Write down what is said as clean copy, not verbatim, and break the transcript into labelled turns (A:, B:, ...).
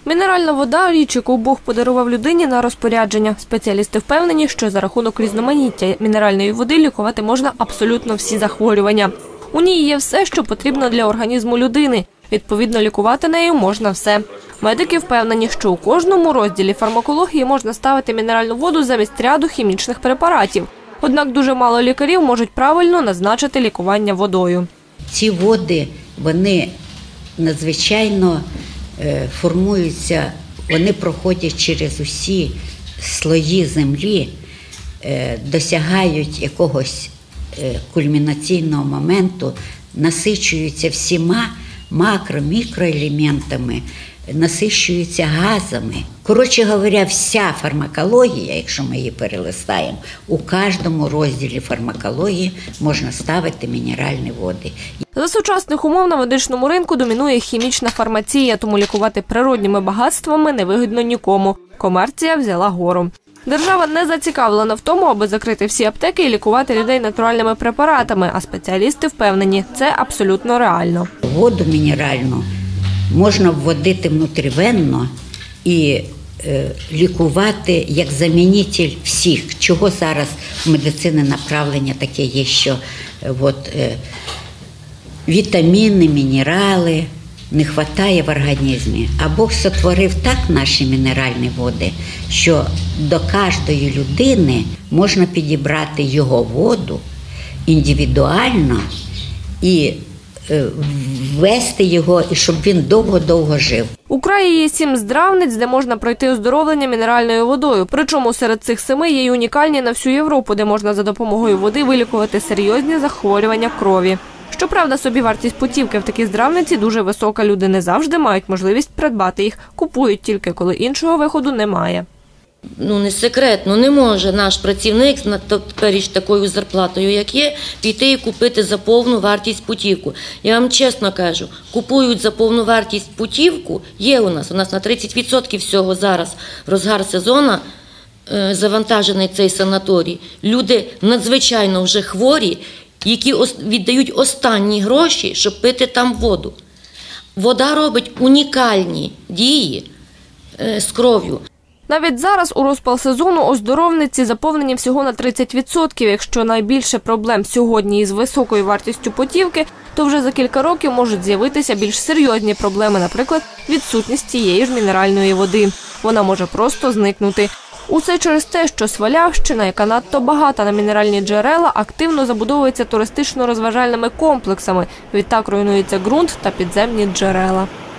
A: Мінеральна вода – річ, яку Бог подарував людині на розпорядження. Спеціалісти впевнені, що за рахунок різноманіття мінеральної води лікувати можна абсолютно всі захворювання. У ній є все, що потрібно для організму людини. Відповідно, лікувати нею можна все. Медики впевнені, що у кожному розділі фармакології можна ставити мінеральну воду замість ряду хімічних препаратів. Однак дуже мало лікарів можуть правильно назначити лікування водою.
B: Ці води, вони надзвичайно формуються, вони проходять через усі слої землі, досягають якогось кульмінаційного моменту, насичуються всіма макро-мікроелементами, насичуються газами. Коротше говоря, вся фармакологія, якщо ми її перелистаємо, у кожному розділі фармакології можна ставити мінеральні води.
A: За сучасних умов на медичному ринку домінує хімічна фармація, тому лікувати природніми багатствами невигідно нікому. Комерція взяла гору. Держава не зацікавлена в тому, аби закрити всі аптеки і лікувати людей натуральними препаратами, а спеціалісти впевнені, це абсолютно реально.
B: Воду мінеральну можна вводити внутрівенно і лікувати як замінитель всіх, чого зараз в медицині направлення таке є, що вітаміни, мінерали не вистачає в організмі. А Бог сотворив так наші мінеральні води, що до кожної людини можна підібрати його воду індивідуально і ввести його, і щоб він довго-довго жив.
A: У краї є 7 здравниць, де можна пройти оздоровлення мінеральною водою. Причому серед цих 7 є й унікальні на всю Європу, де можна за допомогою води вилікувати серйозні захворювання крові. Щоправда, собівартість путівки в такі здравниці дуже висока. Люди не завжди мають можливість придбати їх. Купують тільки, коли іншого виходу немає.
C: Не секрет, не може наш працівник з теперіж такою зарплатою, як є, піти і купити за повну вартість путівку. Я вам чесно кажу, купують за повну вартість путівку, є у нас на 30% всього зараз розгар сезону завантажений цей санаторій. Люди надзвичайно вже хворі, які віддають останні гроші, щоб пити там воду. Вода робить унікальні дії з кров'ю.
A: Навіть зараз у розпал сезону оздоровниці заповнені всього на 30%. Якщо найбільше проблем сьогодні із високою вартістю путівки, то вже за кілька років можуть з'явитися більш серйозні проблеми, наприклад, відсутність цієї ж мінеральної води. Вона може просто зникнути. Усе через те, що Свалявщина, яка надто багата на мінеральні джерела, активно забудовується туристично-розважальними комплексами. Відтак руйнується ґрунт та підземні джерела.